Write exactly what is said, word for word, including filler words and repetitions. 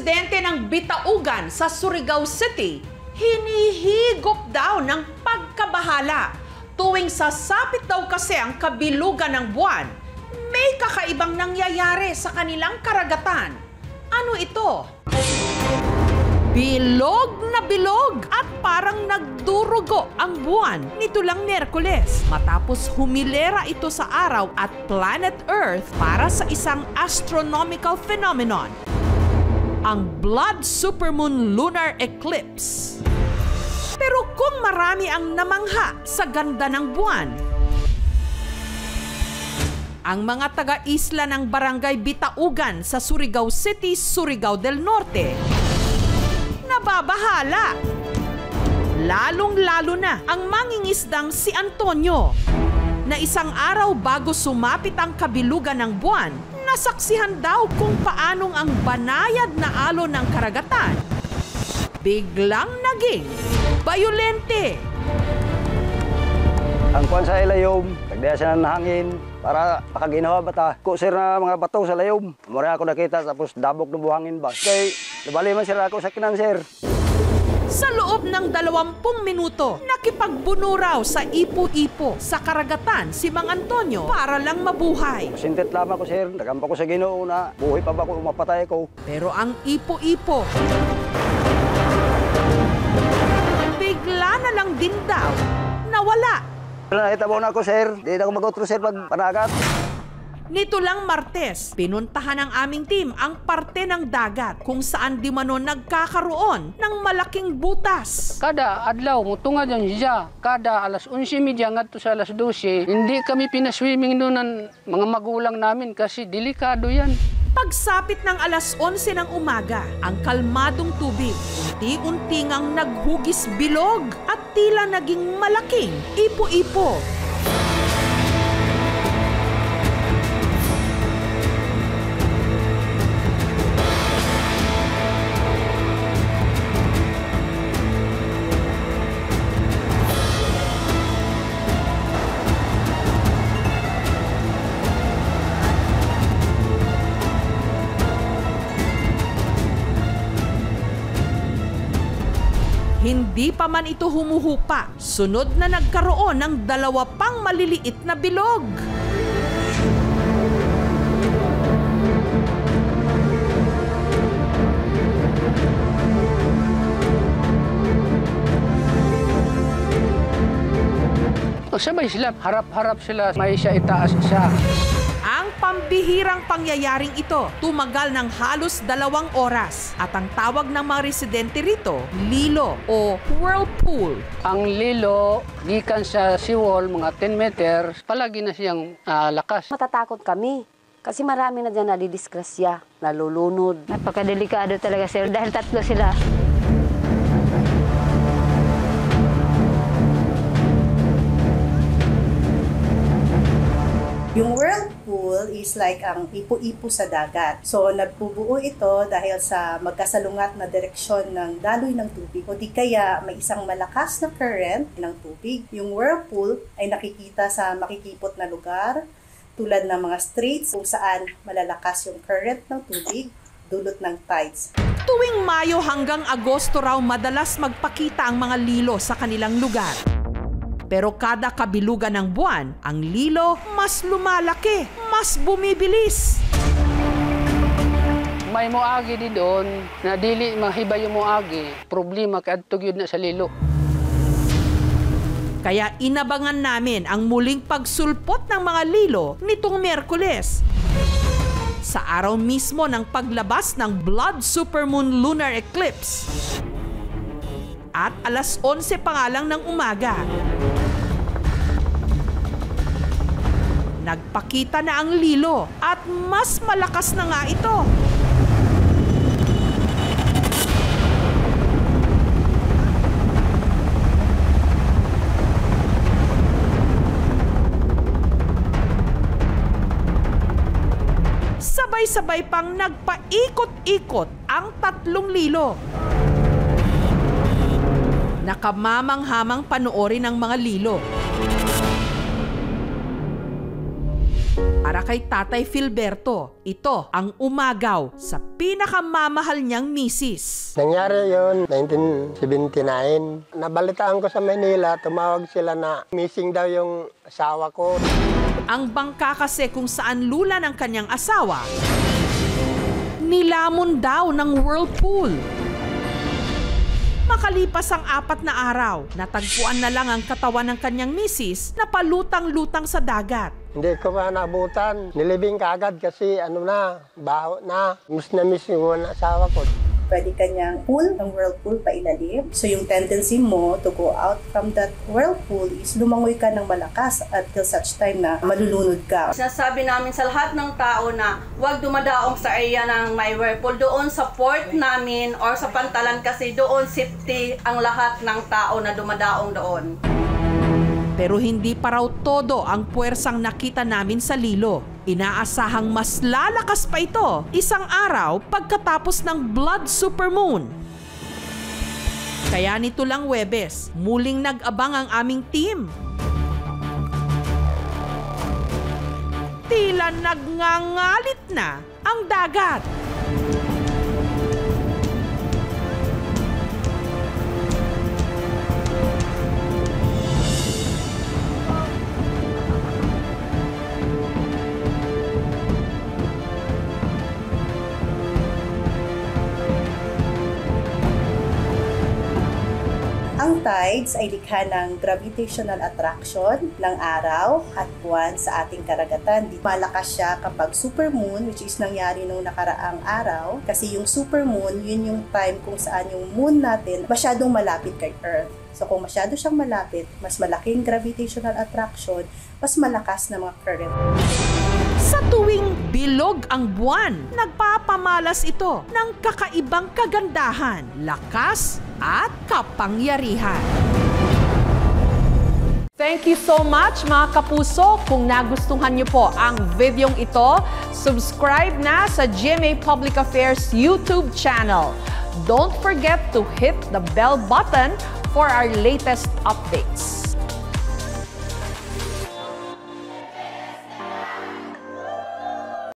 residente ng Bitaugan sa Surigao City, hinihigop daw ng pagkabahala. Tuwing sasapit daw kasi ang kabilugan ng buwan, may kakaibang nangyayari sa kanilang karagatan. Ano ito? Bilog na bilog at parang nagdurugo ang buwan nito lang Miyerkules matapos humilera ito sa araw at planet Earth para sa isang astronomical phenomenon, ang Blood Supermoon Lunar Eclipse. Pero kung marami ang namangha sa ganda ng buwan, ang mga taga-isla ng Barangay Bitaugan sa Surigao City, Surigao del Norte, nababahala. Lalong-lalo na ang mangingisdang si Antonio, na isang araw bago sumapit ang kabilugan ng buwan, nasaksihan daw kung paanong ang banayad na alon ng karagatan biglang naging bayolente. Ang kuwan sa ilayom, tagdaya siya ng hangin para makaginawa bata. Kusir na mga bato sa layom. Mura ako nakita tapos dabok ng buhangin ba. Kaya nabali man sila ako sa kinanser. Sa loob ng dalawampung minuto, nakipagbuno raw sa ipo-ipo sa karagatan si Mang Antonio para lang mabuhay. Sintit lamang ko sir, nagampa ko sa Ginoo na buhay pa ba ko umapatay ko. Pero ang ipo-ipo, bigla na lang din daw nawala. Nakita mo na ako sir, di na ako mag-outro sir pag panagat. Nito lang Martes, pinuntahan ng aming team ang parte ng dagat kung saan di mano nagkakaroon ng malaking butas. Kada adlaw, mutungad yan siya. Kada alas onse media ngadto sa alas dose, hindi kami pinaswimming doon ng mga magulang namin kasi delikado yan. Pagsapit ng alas onse ng umaga, ang kalmadong tubig, unti-unti ngang naghugis bilog at tila naging malaking ipo-ipo. Hindi pa man ito humuhupa, sunod na nagkaroon ng dalawa pang maliliit na bilog. Sabay sila, harap-harap sila, may siya itaas siya. Ang pambihirang pangyayaring ito tumagal ng halos dalawang oras at ang tawag ng mga residente rito, lilo o whirlpool. Ang lilo, gikan sa seawall, mga ten meters, palagi na siyang uh, lakas. Matatakot kami kasi marami na dyan nadidisgrasya, nalulunod. Napakadelikado talaga sir dahil tatlo sila. Yung whirlpool is like ang ipo-ipo sa dagat. So, nagbubuo ito dahil sa magkasalungat na direksyon ng daloy ng tubig o di kaya may isang malakas na current ng tubig. Yung whirlpool ay nakikita sa makikipot na lugar tulad ng mga straits kung saan malalakas yung current ng tubig dulot ng tides. Tuwing Mayo hanggang Agosto raw madalas magpakita ang mga lilo sa kanilang lugar. Pero kada kabilugan ng buwan, ang lilo mas lumalaki, mas bumibilis. May moagi di doon, na dili mahiba yung moagi, problema kadtog yun na sa lilo. Kaya inabangan namin ang muling pagsulpot ng mga lilo nitong Miyerkules. Sa araw mismo ng paglabas ng Blood Supermoon Lunar Eclipse. At alas onse pa nga lang ng umaga. Nagpakita na ang lilo at mas malakas na nga ito. Sabay-sabay pang nagpaikot-ikot ang tatlong lilo. Nakamamang-hamang panoorin ng mga lilo. Para kay Tatay Filberto, ito ang umagaw sa pinakamamahal niyang misis. Nangyari yun, nineteen seventy-nine. Nabalitaan ko sa Manila, tumawag sila na missing daw yung asawa ko. Ang bangka kasi kung saan lula ng kanyang asawa, nilamon daw ng whirlpool. Makalipas ang apat na araw, natagpuan na lang ang katawan ng kanyang misis na palutang-lutang sa dagat. Hindi ko pa naabutan. Nilibing kaagad kasi ano na, baho na. Miss na miss yung asawa ko. Pwede kanyang pull ang whirlpool pa ilalim. So yung tendency mo to go out from that whirlpool is lumangoy ka ng malakas until such time na malulunod ka. Sinasabi namin sa lahat ng tao na huwag dumadaong sa area ng may whirlpool. Doon sa port namin or sa pantalan kasi doon safety ang lahat ng tao na dumadaong doon. Pero hindi pa raw todo ang puwersang nakita namin sa Lilo. Inaasahang mas lalakas pa ito isang araw pagkatapos ng blood supermoon. Kaya nito lang Huwebes, muling nag-abang ang aming team. Tila nagngangalit na ang dagat. Ang tides ay likha ng gravitational attraction ng araw at buwan sa ating karagatan. Malakas siya kapag supermoon, which is nangyari nung nakaraang araw. Kasi yung supermoon, yun yung time kung saan yung moon natin masyadong malapit kay Earth. So kung masyado siyang malapit, mas malaking gravitational attraction, mas malakas na mga current. Sa tuwing bilog ang buwan, nagpapamalas ito ng kakaibang kagandahan, lakas at kapangyarihan. Thank you so much mga kapuso. Kung nagustuhan niyo po ang videong ito, subscribe na sa G M A Public Affairs YouTube channel. Don't forget to hit the bell button for our latest updates.